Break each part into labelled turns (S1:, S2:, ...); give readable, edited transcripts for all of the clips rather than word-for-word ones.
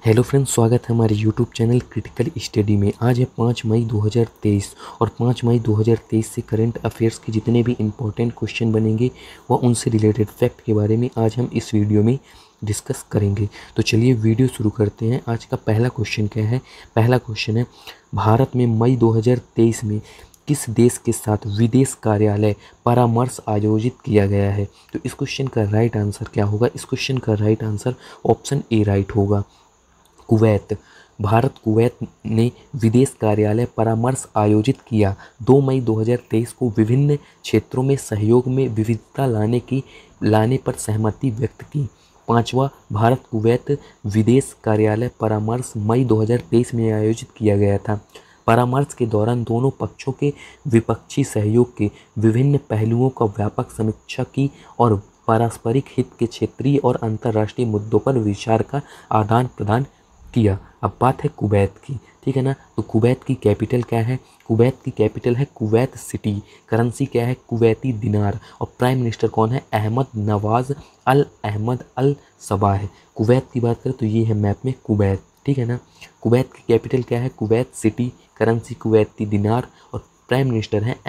S1: Hello friends, स्वागत है हमारे यूट्यूब चैनल क्रिटिकल स्टडी में। आज है 5 मई 2023 और 5 मई 2023 से करंट अफेयर्स के जितने भी इम्पोर्टेंट क्वेश्चन बनेंगे वह उनसे रिलेटेड फैक्ट के बारे में आज हम इस वीडियो में डिस्कस करेंगे। तो चलिए वीडियो शुरू करते हैं। आज का पहला क्वेश्चन क्या है? पहला क्वेश्चन है, भारत में मई 2023 में किस देश के साथ विदेश कार्यालय परामर्श आयोजित किया गया है? तो इस क्वेश्चन का राइट आंसर क्या होगा? इस क्वेश्चन का right answer option A right होगा, कुवैत। भारत कुवैत ने विदेश कार्यालय परामर्श आयोजित किया। 2 मई 2023 को विभिन्न क्षेत्रों में सहयोग में विविधता लाने पर सहमति व्यक्त की। पांचवा भारत कुवैत विदेश कार्यालय परामर्श मई 2023 में आयोजित किया गया था। परामर्श के दौरान दोनों पक्षों के द्विपक्षीय सहयोग के विभिन्न पहलुओं का व्यापक समीक्षा की और पारस्परिक हित के क्षेत्रीय और अंतर्राष्ट्रीय मुद्दों पर विचार का आदान प्रदान किया। अब बात है कुवैत की, ठीक है ना। तो कुवैत की कैपिटल क्या है? कुवैत की कैपिटल है कुवैत सिटी। करेंसी क्या है? कुवैती दिनार। और प्राइम मिनिस्टर कौन है? अहमद नवाज अल सबा है। कुवैत की बात करें तो ये है मैप में कुवैत, ठीक है ना। कुवैत की कैपिटल क्या है? Kuwait city. करेंसी कुवैती दिनार और प्राइम मिनिस्टर है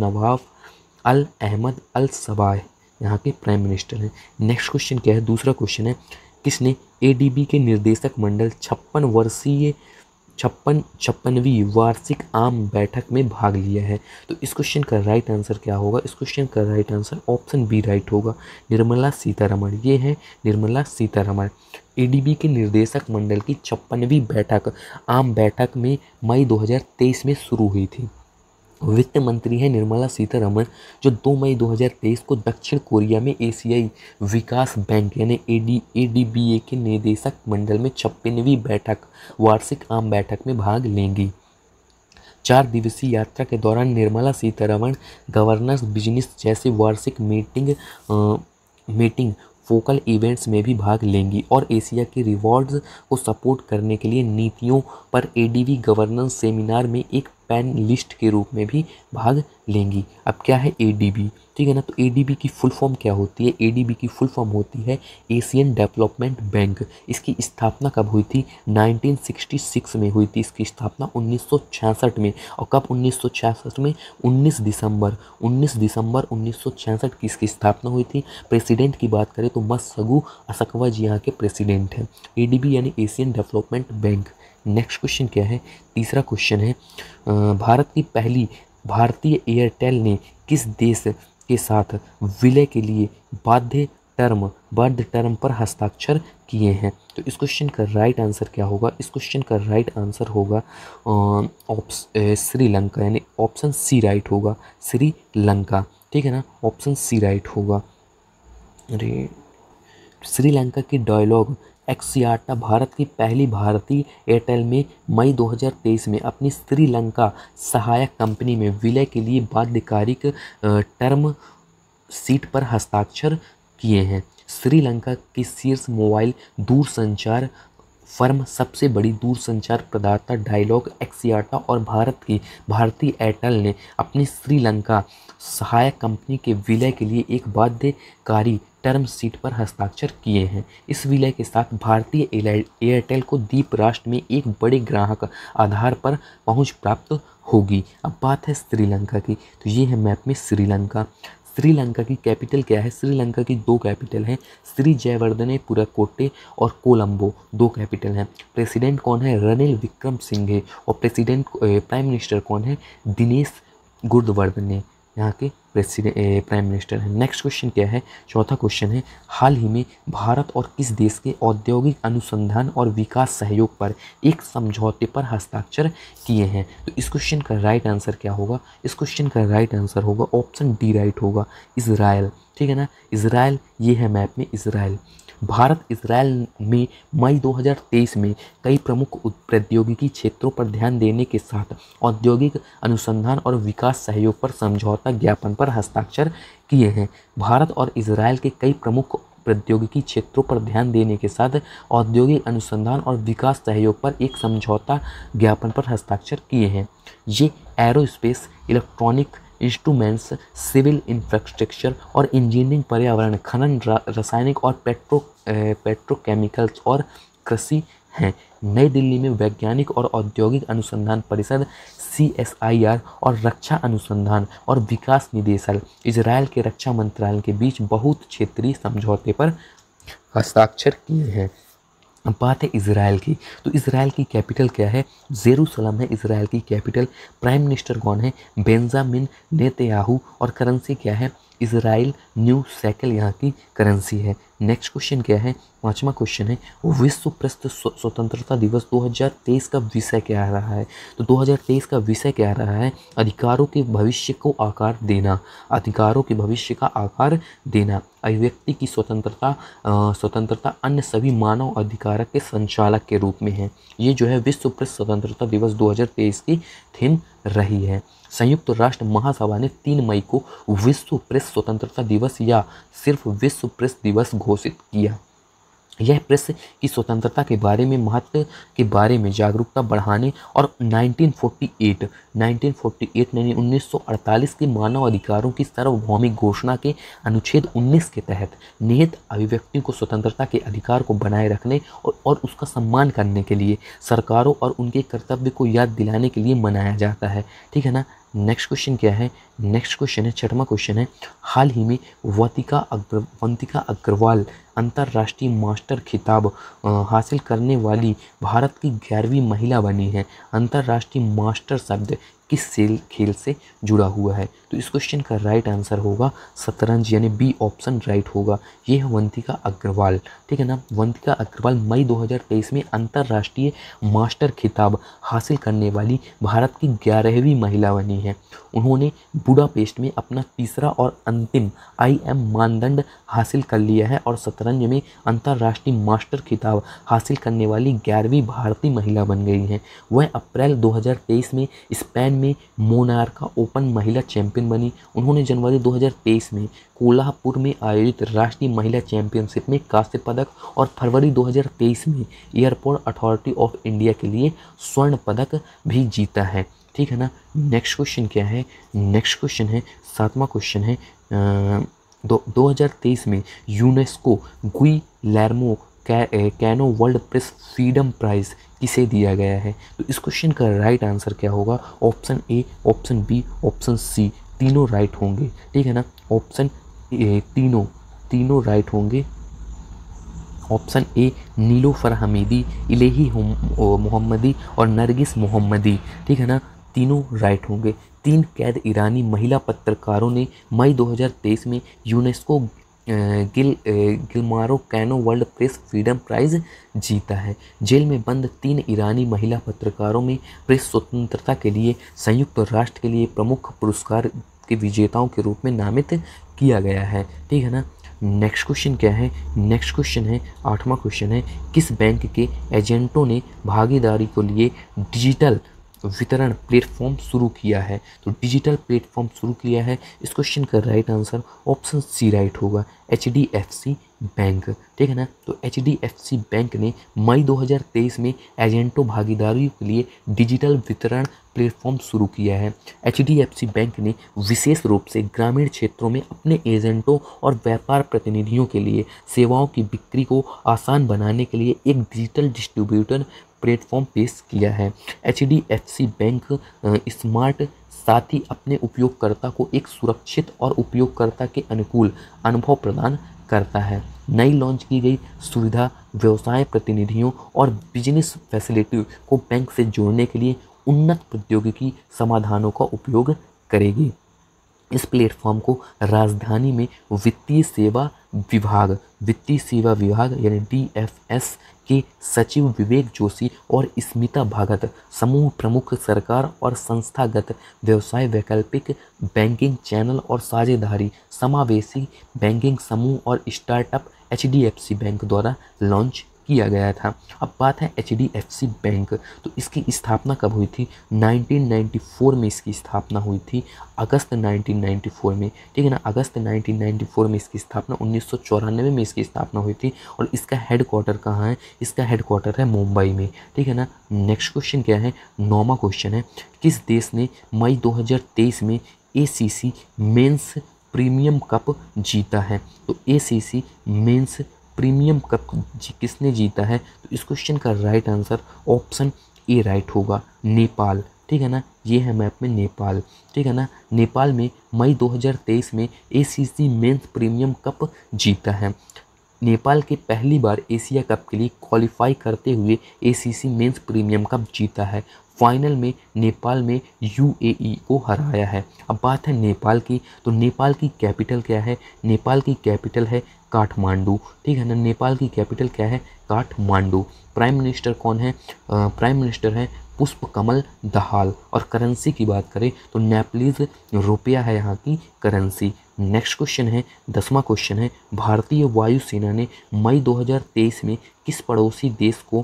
S1: अहमद अल सबा है, यहाँ के प्राइम मिनिस्टर हैं। नेक्स्ट क्वेश्चन क्या है? दूसरा क्वेश्चन है, किसने एडीबी के निर्देशक मंडल 56वीं वार्षिक आम बैठक में भाग लिया है? तो इस क्वेश्चन का राइट आंसर क्या होगा? इस क्वेश्चन का right answer option B right होगा, निर्मला सीतारमण। ये है निर्मला सीतारमण। एडीबी के निर्देशक मंडल की 56वीं बैठक आम बैठक में मई 2023 में शुरू हुई थी। वित्त मंत्री है निर्मला सीतारमण, जो 2 मई 2023 को दक्षिण कोरिया में एशियाई विकास बैंक यानी एडीबीए के निदेशक मंडल में 56वीं वार्षिक आम बैठक में भाग लेंगी। 4 दिवसीय यात्रा के दौरान निर्मला सीतारमण गवर्नेंस बिजनेस जैसे वार्षिक मीटिंग फोकल इवेंट्स में भी भाग लेंगी और एशिया के रिवॉर्ड्स को सपोर्ट करने के लिए नीतियों पर एडीबी गवर्नेंस सेमिनार में एक पैनलिस्ट के रूप में भी भाग लेंगी। अब क्या है एडीबी, ठीक है ना। तो एडीबी की फुल फॉर्म क्या होती है? एडीबी की फुल फॉर्म होती है एशियन डेवलपमेंट बैंक। इसकी स्थापना कब हुई थी? 1966 में हुई थी इसकी स्थापना, 1966 में। और कब 1966 में? 19 दिसंबर 1966 की इसकी स्थापना हुई थी। प्रेसिडेंट की बात करें तो मसगू असकवा जी यहाँ के प्रेसिडेंट हैं। एडीबी यानी Asian development bank. Next question क्या है? तीसरा क्वेश्चन है, भारत की पहली भारतीय एयरटेल ने किस देश के साथ विलय के लिए बाध्य टर्म पर हस्ताक्षर किए हैं? तो इस क्वेश्चन का राइट आंसर क्या होगा? इस क्वेश्चन का राइट आंसर होगा श्रीलंका, यानी ऑप्शन सी राइट होगा, श्रीलंका, ठीक है ना। ऑप्शन सी राइट होगा। अरे, श्रीलंका की डायलॉग एक्सियाटा भारत की पहली भारतीय एयरटेल में मई 2023 में अपनी श्रीलंका सहायक कंपनी में विलय के लिए बाध्यकारिक टर्म शीट पर हस्ताक्षर किए हैं। श्रीलंका की शीर्ष मोबाइल दूरसंचार फर्म, सबसे बड़ी दूरसंचार प्रदाता डायलॉग एक्सियाटा और भारतीय एयरटेल ने अपनी श्रीलंका सहायक कंपनी के विलय के लिए एक बाध्यकारी टर्म शीट पर हस्ताक्षर किए हैं। इस विलय के साथ भारतीय एयरटेल को द्वीप राष्ट्र में एक बड़े ग्राहक आधार पर पहुंच प्राप्त होगी। अब बात है श्रीलंका की, तो ये है मैप में श्रीलंका। श्रीलंका की कैपिटल क्या है? श्रीलंका की 2 कैपिटल हैं, श्री जयवर्धनेपुरकोटे और कोलंबो, 2 कैपिटल हैं। प्रेसिडेंट कौन है? रनिल विक्रमसिंघे। और प्राइम मिनिस्टर कौन है? दिनेश गुणवर्धने, यहाँ के प्राइम मिनिस्टर हैं। नेक्स्ट क्वेश्चन क्या है? चौथा क्वेश्चन है, हाल ही में भारत और किस देश के औद्योगिक अनुसंधान और विकास सहयोग पर एक समझौते पर हस्ताक्षर किए हैं? तो इस क्वेश्चन का राइट आंसर क्या होगा? इस क्वेश्चन का राइट आंसर होगा ऑप्शन डी राइट होगा, इजराइल, ठीक है ना। इजराइल, ये है मैप में इजराइल। भारत इजराइल में मई 2023 में कई प्रमुख प्रौद्योगिकी क्षेत्रों पर ध्यान देने के साथ औद्योगिक अनुसंधान और विकास सहयोग पर समझौता ज्ञापन पर हस्ताक्षर किए हैं। भारत और इजराइल के कई प्रमुख प्रौद्योगिकी क्षेत्रों पर ध्यान देने के साथ औद्योगिक अनुसंधान और विकास सहयोग पर एक समझौता ज्ञापन पर हस्ताक्षर किए हैं। ये aerospace, electronic instruments, civil infrastructure और इंजीनियरिंग, पर्यावरण, खनन, रासायनिक और पेट्रोकेमिकल्स और कृषि हैं। नई दिल्ली में वैज्ञानिक और औद्योगिक अनुसंधान परिषद CSIR और रक्षा अनुसंधान और विकास निदेशालय इजराइल के रक्षा मंत्रालय के बीच बहुत क्षेत्रीय समझौते पर हस्ताक्षर किए हैं। अब बात है इजराइल की, तो इजराइल की कैपिटल क्या है? जेरूसलम है इजराइल की कैपिटल। प्राइम मिनिस्टर कौन है? Benjamin Netanyahu. और करेंसी क्या है? इजराइल न्यू शेकेल यहाँ की करेंसी है। नेक्स्ट क्वेश्चन क्या है? पांचवा क्वेश्चन है विश्व प्रेस स्वतंत्रता दिवस 2023 का विषय क्या रहा है? तो 2023 का विषय क्या रहा है? अधिकारों के भविष्य को आकार देना। अधिकारों के भविष्य का आकार देना। अभिव्यक्ति की स्वतंत्रता अन्य सभी मानव अधिकार के संचालक के रूप में है। ये जो है विश्व प्रेस स्वतंत्रता दिवस 2023 की थीम रही है। संयुक्त राष्ट्र महासभा ने 3 मई को विश्व प्रेस स्वतंत्रता दिवस या सिर्फ विश्व प्रेस दिवस घोषित किया। यह प्रेस की स्वतंत्रता के बारे में महत्व के बारे में जागरूकता बढ़ाने और 1948 यानी 1948 के मानव अधिकारों की सार्वभौमिक घोषणा के अनुच्छेद 19 के तहत निहित अभिव्यक्ति को स्वतंत्रता के अधिकार को बनाए रखने और उसका सम्मान करने के लिए सरकारों और उनके कर्तव्य को याद दिलाने के लिए मनाया जाता है। ठीक है ना। नेक्स्ट क्वेश्चन क्या है? नेक्स्ट क्वेश्चन है, छठवां क्वेश्चन है, हाल ही में वंतिका अग्रवाल अंतर्राष्ट्रीय मास्टर खिताब हासिल करने वाली भारत की 11वीं महिला बनी है। अंतर्राष्ट्रीय मास्टर शब्द किस खेल से जुड़ा हुआ है? तो इस क्वेश्चन का राइट आंसर होगा शतरंज, यानी बी ऑप्शन राइट होगा। ये है वंतिका अग्रवाल। ठीक है ना। वंतिका अग्रवाल मई 2023 में अंतर्राष्ट्रीय मास्टर खिताब हासिल करने वाली भारत की 11वीं महिला बनी है। उन्होंने बुडापेस्ट में अपना तीसरा और अंतिम IM मानदंड हासिल कर लिया है और शतरंज में अंतर्राष्ट्रीय मास्टर खिताब हासिल करने वाली 11वीं भारतीय महिला बन गई हैं। वह अप्रैल 2023 में स्पेन में मोनार्का ओपन महिला चैंपियन बनी। उन्होंने जनवरी 2023 में कोल्हापुर में आयोजित राष्ट्रीय महिला चैंपियनशिप में कांस्य पदक और फरवरी 2023 में एयरपोर्ट अथॉरिटी ऑफ इंडिया के लिए स्वर्ण पदक भी जीता है। ठीक है ना। नेक्स्ट क्वेश्चन क्या है? नेक्स्ट क्वेश्चन है, 7वां क्वेश्चन है, 2023 में UNESCO Guillermo Cano world press freedom prize किसे दिया गया है? तो इस क्वेश्चन का राइट आंसर क्या होगा? Option A, option B, option C, तीनों राइट होंगे। ठीक है ना। ऑप्शन ए तीनों राइट होंगे। Option A Niloofar Hamedi, Elaheh Mohammadi और नरगिस मोहम्मदी। ठीक है ना। तीनों राइट होंगे। 3 कैद ईरानी महिला पत्रकारों ने मई 2023 में UNESCO Guillermo Cano world press freedom prize जीता है। जेल में बंद 3 ईरानी महिला पत्रकारों में प्रेस स्वतंत्रता के लिए संयुक्त राष्ट्र के लिए प्रमुख पुरस्कार के विजेताओं के रूप में नामित किया गया है। ठीक है ना। नेक्स्ट क्वेश्चन क्या है? नेक्स्ट क्वेश्चन है, 8वां क्वेश्चन है, किस बैंक के एजेंटों ने भागीदारी के लिए डिजिटल वितरण प्लेटफॉर्म शुरू किया है? तो डिजिटल प्लेटफॉर्म शुरू किया है। इस क्वेश्चन का right answer option C right होगा, HDFC बैंक। ठीक है ना। तो HDFC बैंक ने मई 2023 में एजेंटों भागीदारी के लिए डिजिटल वितरण प्लेटफॉर्म शुरू किया है। HDFC बैंक ने विशेष रूप से ग्रामीण क्षेत्रों में अपने एजेंटों और व्यापार प्रतिनिधियों के लिए सेवाओं की बिक्री को आसान बनाने के लिए एक डिजिटल डिस्ट्रीब्यूटर प्लेटफॉर्म पेश किया है। HDFC बैंक स्मार्ट साथ ही अपने उपयोगकर्ता को एक सुरक्षित और उपयोगकर्ता के अनुकूल अनुभव प्रदान करता है। नई लॉन्च की गई सुविधा व्यवसाय प्रतिनिधियों और बिजनेस फैसिलिटी को बैंक से जोड़ने के लिए उन्नत प्रौद्योगिकी समाधानों का उपयोग करेगी। इस प्लेटफॉर्म को राजधानी में वित्तीय सेवा विभाग यानी DFS के सचिव विवेक जोशी और स्मिता भगत, समूह प्रमुख, सरकार और संस्थागत व्यवसाय, वैकल्पिक बैंकिंग चैनल और साझेदारी, समावेशी बैंकिंग समूह और स्टार्टअप HDFC बैंक द्वारा लॉन्च किया गया था। अब बात है HDFC बैंक, तो इसकी स्थापना कब हुई थी? 1994 में इसकी स्थापना हुई थी, अगस्त 1994 में। ठीक है ना। अगस्त 1994 में इसकी स्थापना, 1994 में इसकी स्थापना हुई थी। और इसका हेडक्वार्टर कहाँ है? इसका हेडक्वार्टर है मुंबई में। ठीक है ना। नेक्स्ट क्वेश्चन क्या है? 9वां क्वेश्चन है, किस देश ने मई 2023 में ACC मेंस प्रीमियम कप जीता है? तो ACC मेंस प्रीमियम कप किसने जीता है? तो इस क्वेश्चन का right answer option A right होगा, नेपाल। ठीक है ना, ये है मैप में नेपाल। ठीक है ना, नेपाल में मई 2023 में ACC मेंस प्रीमियम कप जीता है। नेपाल के पहली बार एशिया कप के लिए क्वालिफाई करते हुए ACC मेंस प्रीमियम कप जीता है। फाइनल में नेपाल में UAE को हराया है। अब बात है नेपाल की, तो नेपाल की कैपिटल क्या है? नेपाल की कैपिटल है काठमांडू। ठीक है ना, नेपाल की कैपिटल क्या है? काठमांडू। प्राइम मिनिस्टर कौन है? प्राइम मिनिस्टर है पुष्पकमल दहाल। और करेंसी की बात करें तो नेपलीज रुपया है यहाँ की करेंसी। नेक्स्ट क्वेश्चन है, 10वां क्वेश्चन है, भारतीय वायुसेना ने मई 2023 में किस पड़ोसी देश को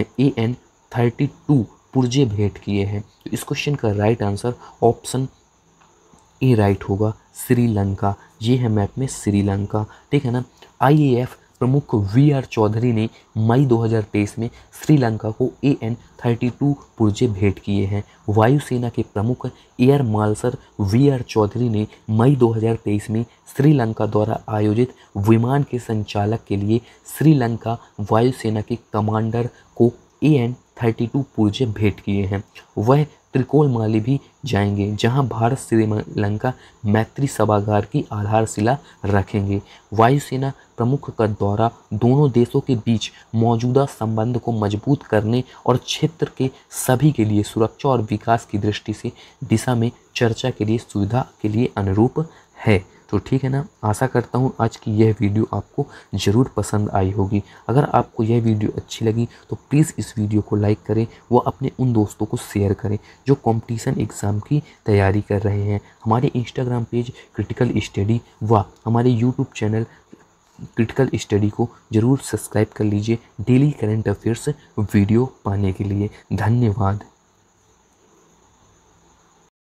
S1: AN-32 पुर्जे भेंट किए हैं? तो इस क्वेश्चन का right answer option A right होगा, श्रीलंका। ये है मैप में श्रीलंका। ठीक है ना, IAF प्रमुख VR चौधरी ने मई 2023 में श्रीलंका को AN-32 पुर्जे भेंट किए हैं। वायुसेना के प्रमुख एयर मार्शल VR चौधरी ने मई 2023 में श्रीलंका द्वारा आयोजित विमान के संचालक के लिए श्रीलंका वायुसेना के कमांडर को AN-32 पुर्जे भेंट किए हैं। वह त्रिकोणमाली भी जाएंगे, जहां भारत श्रीलंका मैत्री सभागार की आधारशिला रखेंगे। वायुसेना प्रमुख का दौरा दोनों देशों के बीच मौजूदा संबंध को मजबूत करने और क्षेत्र के सभी के लिए सुरक्षा और विकास की दृष्टि से दिशा में चर्चा के लिए सुविधा के लिए अनुरूप है। तो ठीक है ना, आशा करता हूँ आज की यह वीडियो आपको ज़रूर पसंद आई होगी। अगर आपको यह वीडियो अच्छी लगी तो प्लीज़ इस वीडियो को लाइक करें व अपने उन दोस्तों को शेयर करें जो कंपटीशन एग्ज़ाम की तैयारी कर रहे हैं। हमारे इंस्टाग्राम पेज क्रिटिकल स्टडी व हमारे यूट्यूब चैनल क्रिटिकल स्टडी को ज़रूर सब्सक्राइब कर लीजिए डेली करंट अफेयर्स वीडियो पाने के लिए। धन्यवाद।